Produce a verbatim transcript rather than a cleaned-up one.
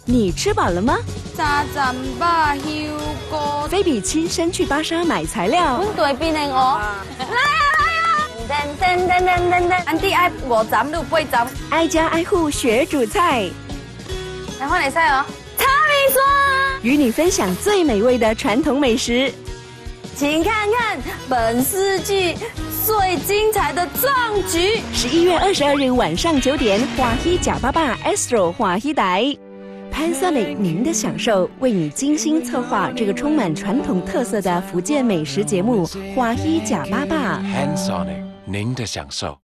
你吃饱了吗？ 三层肉香菇。 菲比亲身去巴沙买材料。 阮对面的鹅。来啊来啊！噔噔噔噔噔噔，安弟爱五层六八层。 挨家挨户学煮菜。 来换你菜哦。炒米线。 与你分享最美味的传统美食。 请看看本世纪最精彩的壮举。 十一月二十二日晚上九点，华希假爸爸 Astro 华希台。Panasonic 您的享受为你精心策划这个充满传统特色的福建美食节目《华希假爸爸》。 Panasonic 您的享受。